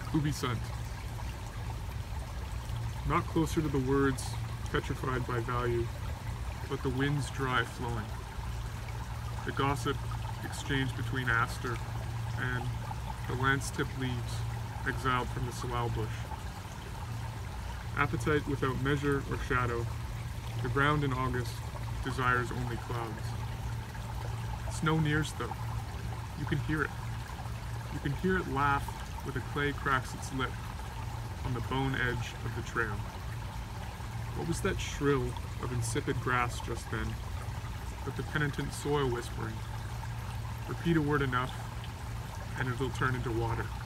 Ubi Sunt. Not closer to the words, petrified by value, but the wind's dry flowing. The gossip exchanged between aster and the lance-tipped leaves exiled from the salal bush. Appetite without measure or shadow, the ground in August desires only clouds. Snow nears though. You can hear it. You can hear it laugh where the clay cracks its lip on the bone edge of the trail. What was that shrill of insipid grass just then, but the penitent soil whispering? Repeat a word enough, and it'll turn into water.